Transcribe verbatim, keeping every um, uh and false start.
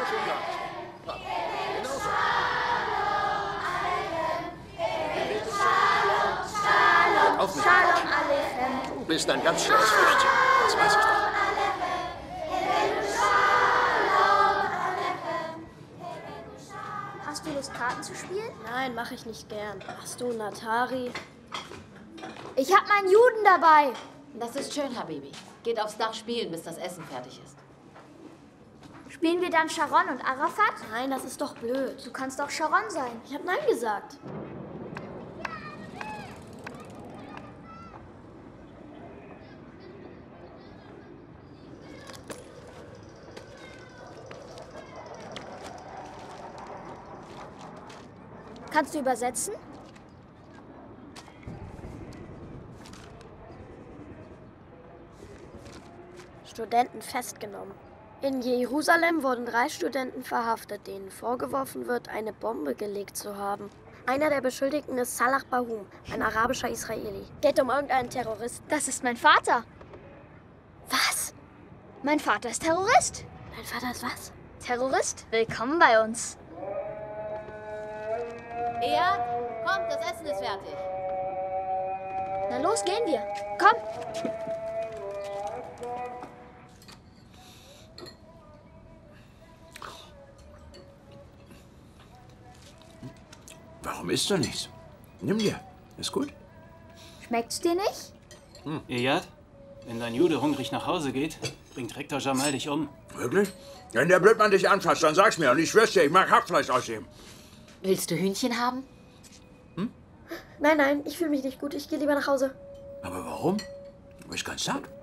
schön gemacht. Bravo. Genau so. Auf mich. Shalom Aleichem. Du bist ein ganz schlaues Früchtchen. Das weiß ich doch. Hast du Lust, Karten zu spielen? Nein, mache ich nicht gern. Hast du einen Atari? Ich hab meinen Juden dabei. Das ist schön, Habibi. Geht aufs Dach spielen, bis das Essen fertig ist. Spielen wir dann Sharon und Arafat? Nein, das ist doch blöd. Du kannst doch Sharon sein. Ich habe Nein gesagt. Kannst du übersetzen? Studenten festgenommen. In Jerusalem wurden drei Studenten verhaftet, denen vorgeworfen wird, eine Bombe gelegt zu haben. Einer der Beschuldigten ist Salah Bahum, ein arabischer Israeli. Geht um irgendeinen Terroristen. Das ist mein Vater. Was? Mein Vater ist Terrorist. Dein Vater ist was? Terrorist? Willkommen bei uns. Ea, kommt, das Essen ist fertig. Na los, gehen wir. Komm. Warum isst du nichts? Nimm dir. Ist gut. Schmeckt's dir nicht? Hm. Iyad, wenn dein Jude hungrig nach Hause geht, bringt Rektor Jamal dich um. Wirklich? Wenn der Blödmann dich anfasst, dann sag's mir. Und ich schwör's dir, ich mag Hackfleisch aus ihm. Willst du Hühnchen haben? Nein, nein, ich fühle mich nicht gut. Ich gehe lieber nach Hause. Aber warum? Du bist ganz satt.